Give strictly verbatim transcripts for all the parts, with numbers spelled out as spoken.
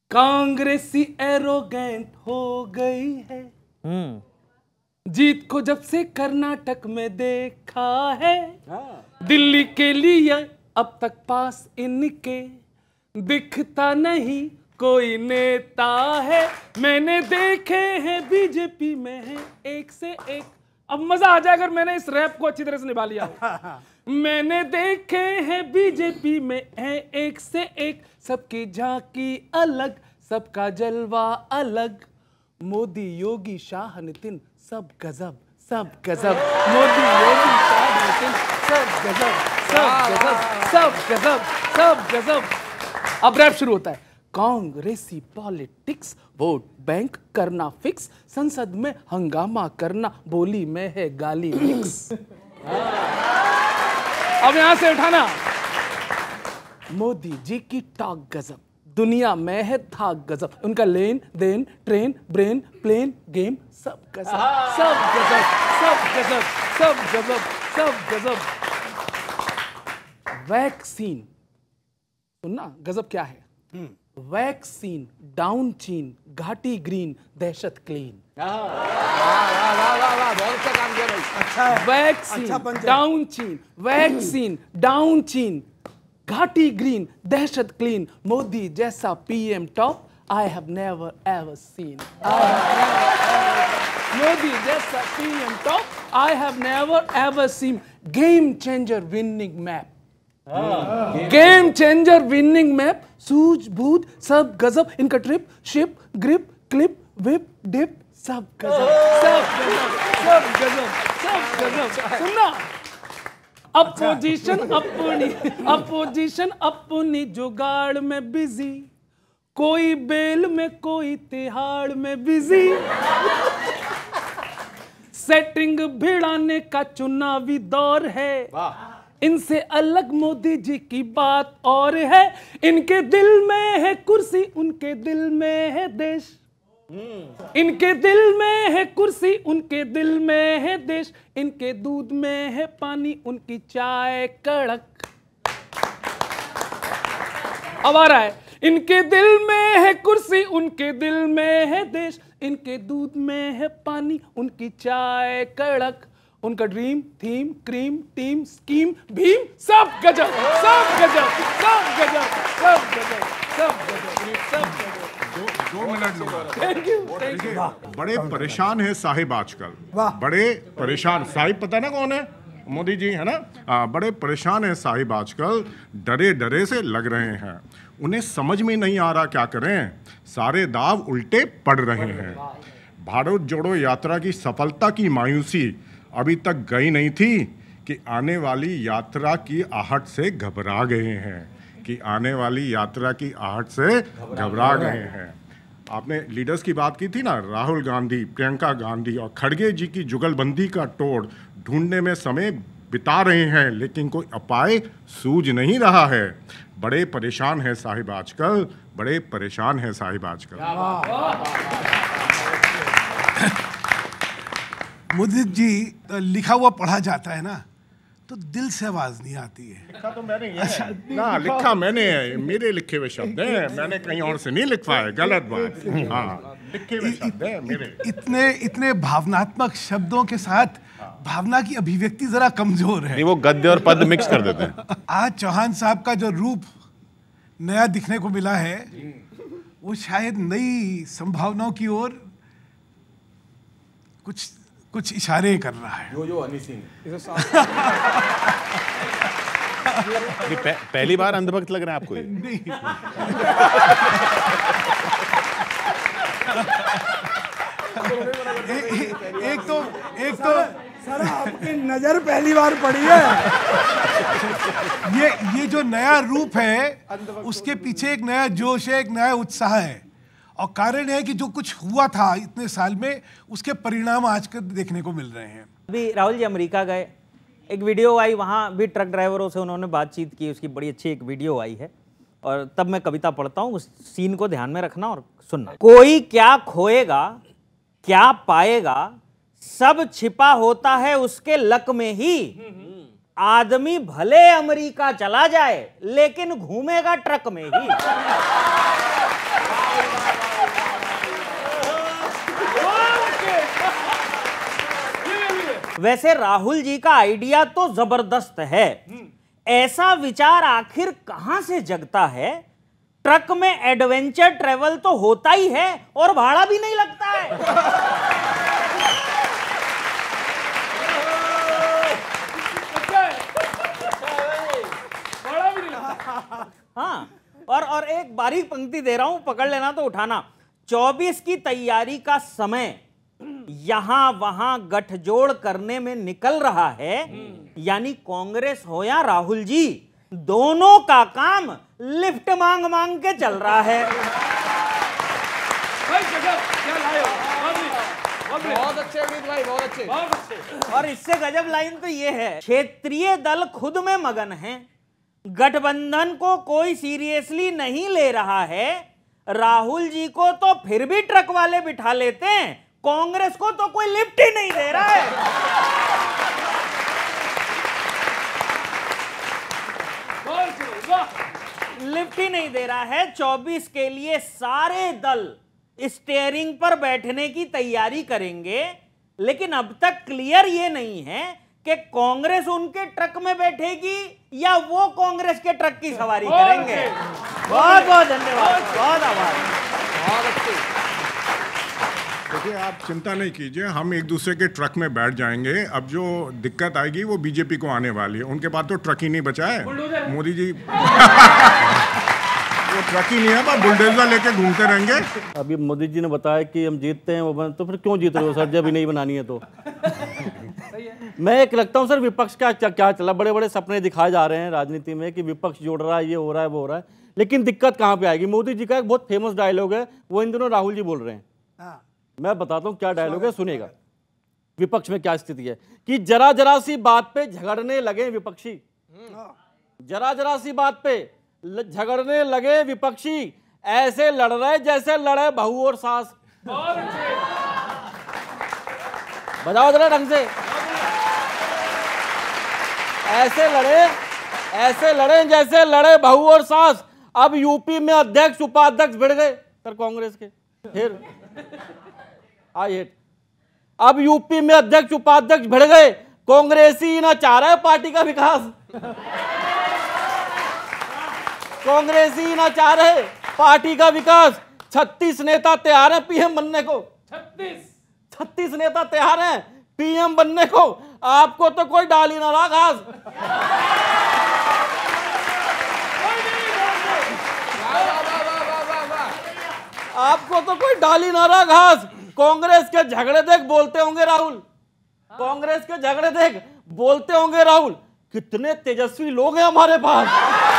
कांग्रेसी एरोगेंट हो गई है, जीत को जब से कर्नाटक में देखा है, दिल्ली के लिए अब तक पास इनके दिखता नहीं कोई नेता है। मैंने देखे हैं बीजेपी में है एक से एक। अब मजा आ जाए अगर मैंने इस रैप को अच्छी तरह से निभा लिया। मैंने देखे हैं बीजेपी में है एक से एक, सबकी झांकी अलग, सबका जलवा अलग। मोदी योगी शाह नितिन सब गजब सब गजब, मोदी योगी शाह नितिन सब गजब सब गजब सब गजब सब गजब। अब रैप शुरू होता है। कांग्रेसी पॉलिटिक्स, वोट बैंक करना फिक्स, संसद में हंगामा करना, बोली में है गाली मिक्स। अब यहां से उठाना। मोदी जी की टॉक गजब, दुनिया में है था गजब, उनका लेन देन ट्रेन ब्रेन प्लेन गेम सब गजब सब गजब सब गजब सब गजब सब गजब। वैक्सीन सुनना, गजब क्या है? वैक्सीन डाउन चीन, घाटी ग्रीन, दहशत क्लीन। वैक्सीन डाउन चीन, वैक्सीन डाउन चीन, घाटी ग्रीन, दहशत क्लीन। मोदी जैसा PM top I have never ever seen. Modi जैसा PM top I have never ever seen. Game changer winning map, game changer winning map, सूझबूझ सब गजब, इनका trip ship grip clip whip dip सब गजब सब गजब सब गजब सब गजब। सुनना, अपोजिशन अपनी अपोजिशन अपनी जुगाड़ में बिजी, कोई बेल में कोई तिहाड़ में बिजी। सेटिंग भिड़ाने का चुनावी दौर है, इनसे अलग मोदी जी की बात और है। इनके दिल में है कुर्सी, उनके दिल में है देश। इनके दिल में है कुर्सी, उनके दिल में है देश। इनके दूध में है पानी, उनकी चाय कड़क। अब आ रहा है। इनके दिल में है कुर्सी, उनके दिल में है देश। इनके दूध में है पानी, उनकी चाय कड़क। उनका dream theme cream team scheme Bheem सब गजब सब गजब सब गजब सब गजब सब गजब सब गजब। दो minute thank you thank you. बड़े परेशान है साहिब आजकल, बड़े परेशान। साहिब पता ना कौन है? मोदी जी है ना। आ, बड़े परेशान है साहिब आजकल, डरे डरे से लग रहे हैं। उन्हें समझ में नहीं आ रहा क्या करें, सारे दाव उल्टे पड़ रहे हैं। भारत जोड़ो यात्रा की सफलता की मायूसी अभी तक गई नहीं थी कि आने वाली यात्रा की आहट से घबरा गए हैं कि आने वाली यात्रा की आहट से घबरा गए हैं। आपने लीडर्स की बात की थी ना, राहुल गांधी, प्रियंका गांधी और खड़गे जी की जुगलबंदी का तोड़ ढूंढने में समय बिता रहे हैं, लेकिन कोई उपाय सूझ नहीं रहा है। बड़े परेशान है साहिब आजकल, बड़े परेशान है साहिब आजकल। मोदी जी लिखा हुआ पढ़ा जाता है ना तो दिल से आवाज नहीं आती है। लिखा तो मैंने ही है ना, लिखा मैंने है, मेरे लिखे हुए शब्द हैं, मैंने कहीं और से नहीं लिखवाए, गलत बात। हाँ, लिखे हुए शब्द हैं मेरे। इतने इतने भावनात्मक शब्दों के साथ भावना की अभिव्यक्ति जरा कमजोर है। नहीं, वो गद्य और पद मिक्स कर देते हैं। आज चौहान साहब का जो रूप नया दिखने को मिला है वो शायद नई संभावनाओं की ओर कुछ कुछ इशारे कर रहा है। जो जो हनी सिंह पह, पहली बार अंधभक्त लग रहा है आपको ये? नहीं। ए, ए, एक तो एक तो सर आपकी नजर पहली बार पड़ी है। ये ये जो नया रूप है उसके पीछे एक नया जोश है, एक नया उत्साह है, और कारण है कि जो कुछ हुआ था इतने साल में उसके परिणाम आजकल देखने को मिल रहे हैं। अभी राहुल जी अमेरिका गए, एक वीडियो आई, वहाँ भी ट्रक ड्राइवरों से उन्होंने बातचीत की, उसकी बड़ी अच्छी एक वीडियो आई है। और तब मैं कविता पढ़ता हूँ, उस सीन को ध्यान में रखना और सुनना। कोई क्या खोएगा क्या पाएगा, सब छिपा होता है उसके लक में ही। आदमी भले अमेरिका चला जाए लेकिन घूमेगा ट्रक में ही। वैसे राहुल जी का आइडिया तो जबरदस्त है, ऐसा विचार आखिर कहां से जगता है? ट्रक में एडवेंचर ट्रेवल तो होता ही है और भाड़ा भी नहीं लगता है। हाँ, और और एक बारीक पंक्ति दे रहा हूं, पकड़ लेना तो उठाना। चौबीस की तैयारी का समय यहां वहां गठजोड़ करने में निकल रहा है, यानी कांग्रेस हो या राहुल जी, दोनों का काम लिफ्ट मांग मांग के चल रहा है। भाई गजब, क्या लाए हो? बहुत अच्छे अमित भाई, बहुत अच्छे, बहुत अच्छे। और इससे गजब लाइन तो ये है, क्षेत्रीय दल खुद में मगन है, गठबंधन को कोई सीरियसली नहीं ले रहा है, राहुल जी को तो फिर भी ट्रक वाले बिठा लेते हैं, कांग्रेस को तो कोई लिफ्ट ही नहीं दे रहा है। लिफ्ट ही नहीं दे रहा है। चौबीस के लिए सारे दल स्टीयरिंग पर बैठने की तैयारी करेंगे, लेकिन अब तक क्लियर ये नहीं है कि कांग्रेस उनके ट्रक में बैठेगी या वो कांग्रेस के ट्रक की सवारी करेंगे। बहुत बहुत धन्यवाद, बहुत आभार, बहुत अच्छे। देखिए, आप चिंता नहीं कीजिए, हम एक दूसरे के ट्रक में बैठ जाएंगे। अब जो दिक्कत आएगी वो बीजेपी को आने वाली है, उनके पास तो ट्रक ही नहीं बचा है। मोदी जी वो ट्रक ही नहीं है, बस बुलडोजर लेके घूमते रहेंगे। अभी मोदी जी ने बताया कि हम जीतते हैं, वो बन, तो फिर क्यों जीत रहे हो सर, जब भी नहीं बनानी है तो। मैं एक लगता हूँ सर, विपक्ष का क्या क्या चला, बड़े बड़े सपने दिखाए जा रहे हैं राजनीति में कि विपक्ष जोड़ रहा है, ये हो रहा है, वो हो रहा है, लेकिन दिक्कत कहाँ पे आएगी? मोदी जी का एक बहुत फेमस डायलॉग है, वो इन दिनों राहुल जी बोल रहे हैं। मैं बताता हूँ क्या डायलॉग है, सुनेगा। विपक्ष में क्या स्थिति है कि जरा जरा सी बात पे झगड़ने लगे विपक्षी, जरा जरा सी बात पे झगड़ने लगे विपक्षी, ऐसे लड़ रहे जैसे लड़े बहू और सास। बजाओ जरा ढंग से। ऐसे लड़े ऐसे लड़े जैसे लड़े बहू और सास। अब यूपी में अध्यक्ष उपाध्यक्ष भिड़ गए सर कांग्रेस के। फिर आई हेट अब यूपी में अध्यक्ष उपाध्यक्ष भिड़ गए, कांग्रेसी ना चाह रहा है पार्टी का विकास, कांग्रेसी ना चाह रहे पार्टी का विकास। छत्तीस नेता तैयार है पीएम बनने को, छत्तीस छत्तीस नेता तैयार हैं पीएम बनने को। आपको तो कोई डाल ही ना रहा घास। आपको तो कोई डाल ही ना रहा घास। कांग्रेस के झगड़े देख बोलते होंगे राहुल, कांग्रेस के झगड़े देख बोलते होंगे राहुल, कितने तेजस्वी लोग हैं हमारे पास,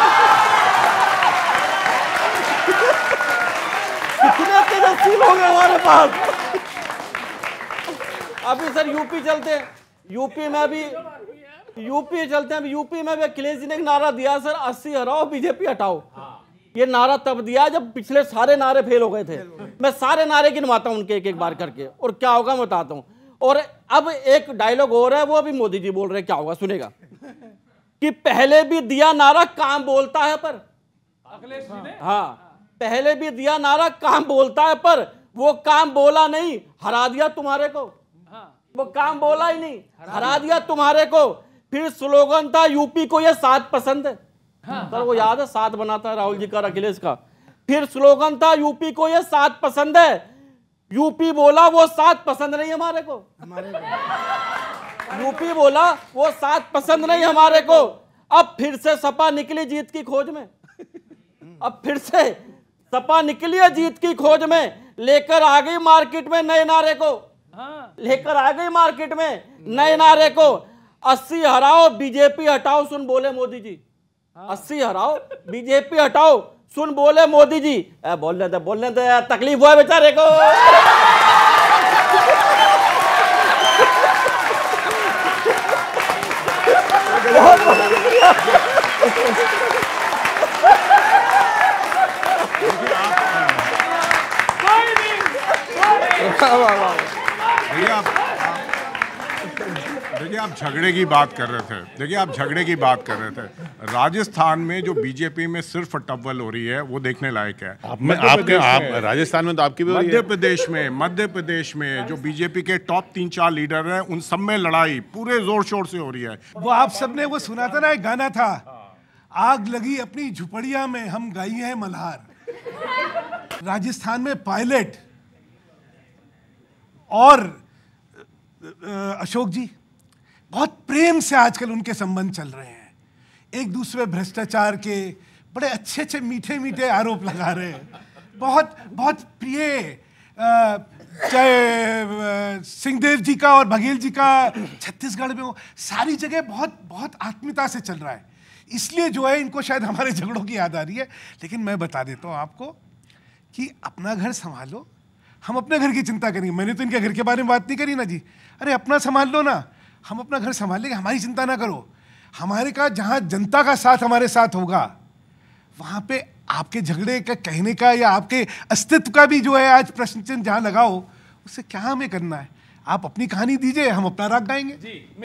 कितने तेजस्वी लोग हैं हमारे पास। अभी सर यूपी चलते हैं, यूपी में भी यूपी चलते हैं। यूपी में भी अखिलेश जी ने एक नारा दिया सर, अस्सी हटाओ बीजेपी हटाओ। ये नारा तब दिया जब पिछले सारे नारे फेल हो गए थे। मैं सारे नारे गिनवाता हूं उनके एक एक बार करके, और क्या होगा मैं बताता हूं। और अब एक डायलॉग हो रहा है, वो अभी मोदी जी बोल रहे हैं, क्या होगा सुनेगा। कि पहले भी दिया नारा काम बोलता है पर, अखिलेश जी ने हाँ पहले भी दिया नारा काम बोलता है पर वो काम बोला नहीं, हरा दिया तुम्हारे को। वो काम बोला ही नहीं, हरा दिया तुम्हारे को। फिर स्लोगन था यूपी को ये साथ पसंद है, सर वो याद है, साथ बनाता है राहुल जी का अखिलेश का। फिर स्लोगन था यूपी को ये साथ पसंद है, यूपी बोला वो साथ पसंद नहीं हमारे को, यूपी बोला वो साथ पसंद नहीं हमारे को। अब फिर से सपा निकली जीत की खोज में, अब फिर से सपा निकली है जीत की खोज में, लेकर आ गई मार्केट में नए नारे को, लेकर आ गई मार्केट में नए नारे को। अस्सी हराओ बीजेपी हटाओ सुन बोले मोदी जी, अस्सी हराओ बीजेपी हटाओ सुन बोले मोदी जी। ए, बोलने दे बोलने दे, तकलीफ हुआ बेचारे को। बहुत बहुत शुक्रिया। देखिए आप देखिए देखिए आप झगड़े की बात कर रहे थे देखिए आप झगड़े की बात कर रहे थे राजस्थान में जो बीजेपी में सिर्फ टब्बल हो रही है वो देखने लायक है। आप में आपके आप राजस्थान में तो आपकी भी हो रही है। मध्य प्रदेश में मध्य प्रदेश में जो बीजेपी के टॉप तीन चार लीडर हैं उन सब में लड़ाई पूरे जोर शोर से हो रही है। वो आप सबने वो सुना था ना, एक गाना था, आग लगी अपनी झुपड़िया में हम गाई हैं मल्हार। राजस्थान में पायलट और अशोक जी बहुत प्रेम से आजकल उनके संबंध चल रहे हैं, एक दूसरे भ्रष्टाचार के बड़े अच्छे अच्छे मीठे मीठे आरोप लगा रहे हैं, बहुत बहुत प्रिय। चाहे सिंहदेव जी का और बघेल जी का छत्तीसगढ़ में हो, सारी जगह बहुत बहुत आत्मीयता से चल रहा है। इसलिए जो है इनको शायद हमारे झगड़ों की याद आ रही है। लेकिन मैं बता देता हूँ आपको कि अपना घर संभालो, हम अपने घर की चिंता करेंगे। मैंने तो इनके घर के बारे में बात नहीं करी ना जी, अरे अपना संभाल लो ना, हम अपना घर संभाल लेंगे, हमारी चिंता ना करो। हमारे का जहाँ जनता का साथ हमारे साथ होगा वहाँ पे आपके झगड़े का कहने का या आपके अस्तित्व का भी जो है आज प्रश्न चिन्ह जहाँ लगाओ, उससे क्या हमें करना है। आप अपनी कहानी दीजिए, हम अपना राग गाएंगे।